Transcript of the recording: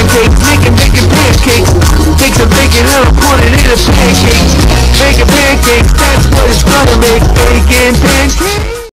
pancakes, making pancakes. Take some bacon and I'll put it in a pancake. Making pancakes, that's what it's gonna make. Bacon pancakes.